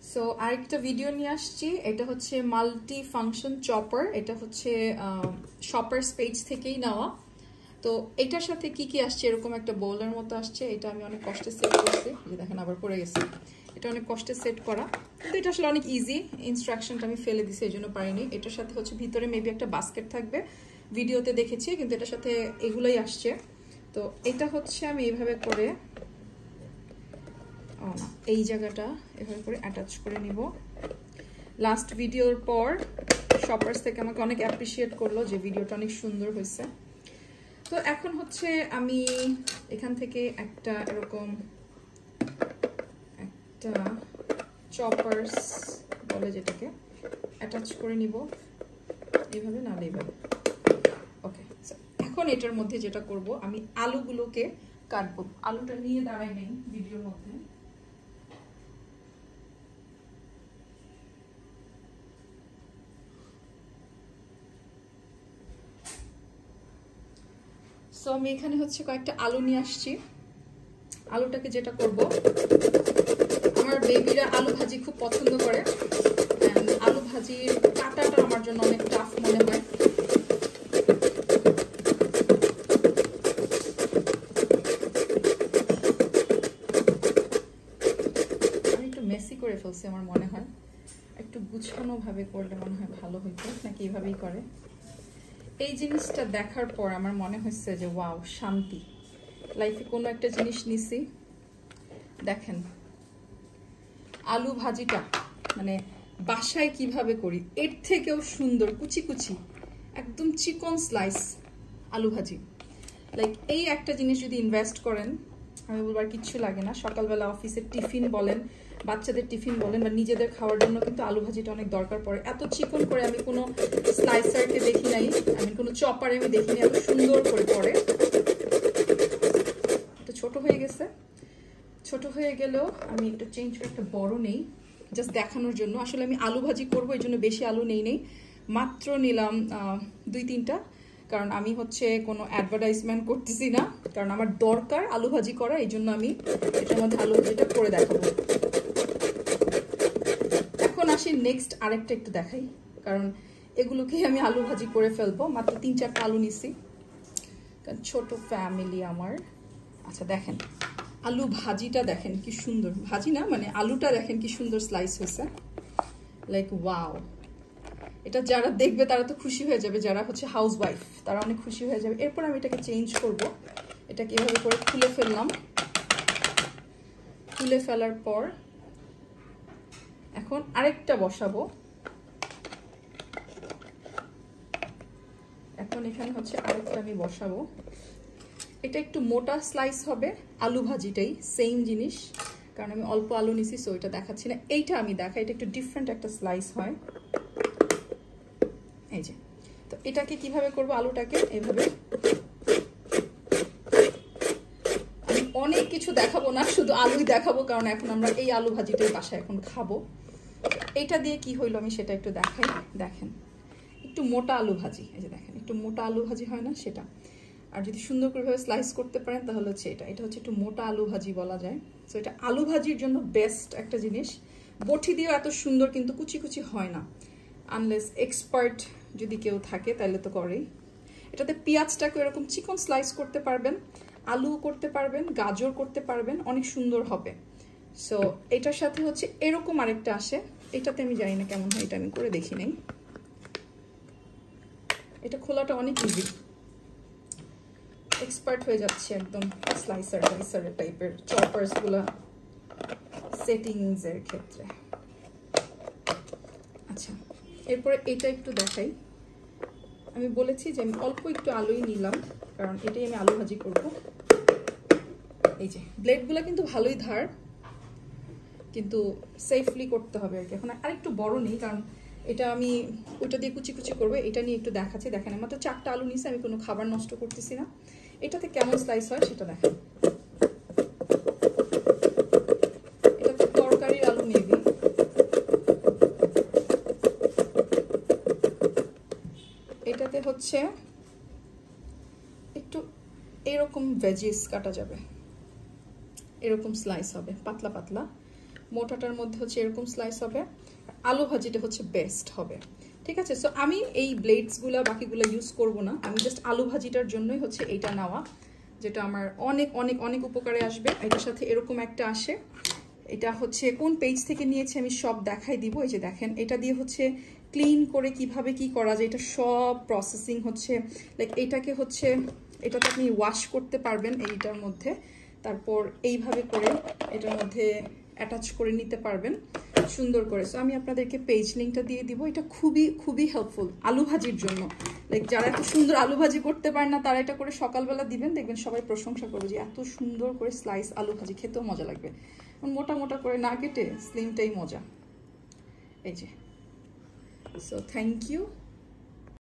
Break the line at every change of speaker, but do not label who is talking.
So আরেকটা video নিয়ে আসছি, এটা হচ্ছে মাল্টি ফাংশন চপার, এটা হচ্ছে শপার্স পেজ থেকেই নেওয়া। তো এটার সাথে কি কি আসছে, এরকম একটা বোলের মতো আসছে, এটা আমি অনেক কষ্টে সেট করছি, যে দেখেন আবার পড়ে গেছে, এটা অনেক কষ্টে সেট করা, কিন্তু এটা আসলে অনেক ইজি, ইনস্ট্রাকশনটা আমি ফেলে দিছি এই জন্য পারিনি। এটার সাথে হচ্ছে ভিতরে মেবি একটা বাস্কেট থাকবে, ভিডিওতে দেখেছি, কিন্তু এটার সাথে এগুলোই আসছে। তো এটা হচ্ছে আমি এইভাবে করে এই জায়গাটা এভাবে করে অ্যাটাচ করে নিব। লাস্ট ভিডিওর পর শপার্স থেকে আমাকে অনেক অ্যাপ্রিসিয়েট করলো যে ভিডিওটা অনেক সুন্দর হয়েছে। তো এখন হচ্ছে আমি এখান থেকে একটা এরকম একটা চপার্স বলে যেটাকে অ্যাটাচ করে নিব, এইভাবে না এইভাবে। ওকে, এখন এটার মধ্যে যেটা করব, আমি আলুগুলোকে কাটবো। আলুটা নিয়ে দাঁড়াই নেই ভিডিওর মধ্যে। সো আমি এখানে হচ্ছে কয়েকটা আলু নিয়ে আসছি। আলুটাকে যেটা করব, আমার বেবিরা আলু ভাজি খুব পছন্দ করে, আলু ভাজির কাটাটা আমার জন্য অনেক টাফ মনে হয়। আমি একটু মেসি করে ফেলছি আমার মনে হয়, একটু গুছানো ভাবে করলে মনে হয় ভালো হইতো, নাকি এইভাবেই করে। এই জিনিসটা দেখার পর আমার মনে হচ্ছে যে ওয়াও, শান্তি, লাইফে কোনো একটা জিনিস নিছি। দেখেন আলু ভাজিটা মানে বাসায় কিভাবে করি, এর থেকেও সুন্দর কুচি কুচি একদম চিকন স্লাইস আলু ভাজি। লাইক এই একটা জিনিস যদি ইনভেস্ট করেন, আমি বলবার কিচ্ছু লাগে না। সকালবেলা অফিসের টিফিন বলেন, বাচ্চাদের টিফিন বলেন, বা নিজেদের খাওয়ার জন্য কিন্তু আলু ভাজিটা অনেক দরকার পড়ে। এত চিকন করে আমি কোনো স্লাইসারকে দেখি নাই, আমি কোনো চপারে আমি দেখিনি এত সুন্দর করে পড়ে। এটা ছোট হয়ে গেছে, ছোট হয়ে গেলেও আমি এটা চেঞ্জ করে একটা বড় নেই, জাস্ট দেখানোর জন্য। আসলে আমি আলু ভাজি করবো, এই জন্য বেশি আলু নেই, মাত্র নিলাম 2-3টা, কারণ আমি হচ্ছে কোনো অ্যাডভার্টাইজমেন্ট করতেছি না, কারণ আমার দরকার আলু ভাজি করা, এই জন্য আমি এটার মধ্যে আলু ভাজিটা করে দেখাবো। এখন আসি নেক্সট আরেকটা একটু দেখাই, কারণ এগুলোকেই আমি আলু ভাজি করে ফেলবো। মাত্র 3-4টা আলু নিছি, কারণ ছোট ফ্যামিলি আমার। আচ্ছা দেখেন আলু ভাজিটা দেখেন কি সুন্দর, ভাজি না মানে আলুটা দেখেন কি সুন্দর স্লাইস হয়েছে, লাইক ওয়াও। এটা যারা দেখবে তারা তো খুশি হয়ে যাবে, যারা হচ্ছে হাউস ওয়াইফ তারা অনেক খুশি হয়ে যাবে। এরপর আমি এটাকে চেঞ্জ করব, এটাকে এভাবে করে খুলে ফেললাম। খুলে ফেলার পর এখন আরেকটা বসাবো। এখন এখানে হচ্ছে আরেকটা আমি বসাবো, এটা একটু মোটা স্লাইস হবে, আলু ভাজিটাই সেম জিনিস, কারণ আমি অল্প আলু নিছি, সো এটা দেখাচ্ছি না। এইটা আমি দেখাই, এটা একটু ডিফারেন্ট একটা স্লাইস হয়। এই যে, তো এটাকে কিভাবে করব, আলুটাকে এভাবে, আমি অনেক কিছু দেখাবো না, শুধু আলুই দেখাবো, কারণ এখন আমরা এই আলু ভাজিটাই বাসায় এখন খাবো। এটা দিয়ে কি হইলো আমি সেটা একটু দেখাই। দেখেন একটু মোটা আলু ভাজি, এই যে দেখেন একটু মোটা আলু ভাজি হয় না সেটা। আর যদি সুন্দর করে স্লাইস করতে পারেন তাহলে হচ্ছে এটা হচ্ছে একটু মোটা আলু ভাজি বলা যায়। সো এটা আলু ভাজির জন্য বেস্ট একটা জিনিস। বটি দিয়েও এত সুন্দর কিন্তু কুচি কুচি হয় না, আনলেস এক্সপার্ট যদি কেউ থাকে তাহলে তো করেই। এটাতে পেঁয়াজটাকে এরকম চিকন স্লাইস করতে পারবেন, আলু করতে পারবেন, গাজর করতে পারবেন, অনেক সুন্দর হবে। সো এটার সাথে হচ্ছে এরকম আরেকটা আসে, এটাতে আমি জানি না কেমন হয়, এটা আমি করে দেখি নাই। এটা খোলাটা অনেক ইজি, এক্সপার্ট হয়ে যাচ্ছে একদম স্লাইসার টাইপের চপার্সগুলো সেটিংসের ক্ষেত্রে। আচ্ছা এরপরে এটা একটু দেখাই। আমি বলেছি যে আমি অল্প একটু আলুই নিলাম, কারণ এটাই আমি আলু ভাজি করব। এই যে ব্লেডগুলো কিন্তু ভালোই ধার, কিন্তু সেফলি করতে হবে আর কি। এখন আরেকটু বড় নেই, কারণ এটা আমি ওইটা দিয়ে কুচি কুচি করবো, এটা নিয়ে একটু দেখাচ্ছি। দেখেন মাত্র 4টা আলু নিয়েছি, আমি কোনো খাবার নষ্ট করতেছি না। এটাতে কেমন স্লাইস হয় সেটা দেখেন। এটা তো তরকারির আলু মেবি, এটাতে হচ্ছে একটু এরকম ভেজিস কাটা যাবে, এরকম স্লাইস হবে পাতলা পাতলা। মোটাটার মধ্যে হচ্ছে এরকম স্লাইস হবে, আলু ভাজিটা হচ্ছে বেস্ট হবে। ঠিক আছে, সো আমি এই ব্লেডসগুলো বাকিগুলো ইউজ করব না, আমি জাস্ট আলু ভাজিটার জন্যই হচ্ছে এইটা নেওয়া, যেটা আমার অনেক অনেক অনেক উপকারে আসবে। এটার সাথে এরকম একটা আসে, এটা হচ্ছে কোন পেজ থেকে নিয়েছি আমি সব দেখাই দিব। এই যে দেখেন, এটা দিয়ে হচ্ছে ক্লিন করে কিভাবে কি করা যায়, এটা সব প্রসেসিং হচ্ছে, লাইক এটাকে হচ্ছে এটাতে আপনি ওয়াশ করতে পারবেন এইটার মধ্যে, তারপর এইভাবে করে এটার মধ্যে অ্যাটাচ করে নিতে পারবেন সুন্দর করে। সো আমি আপনাদেরকে পেজ লিঙ্কটা দিয়ে দিব। এটা খুবই খুবই হেল্পফুল আলু ভাজির জন্য, লাইক যারা এত সুন্দর আলু ভাজি করতে পারেন না তারা এটা করে সকালবেলা দিবেন, দেখবেন সবাই প্রশংসা করবে যে এত সুন্দর করে স্লাইস আলু ভাজি, খেতেও মজা লাগবে। মোটা মোটা করে না কেটে স্লিমটাই মজা। এই যে, সো থ্যাংক ইউ।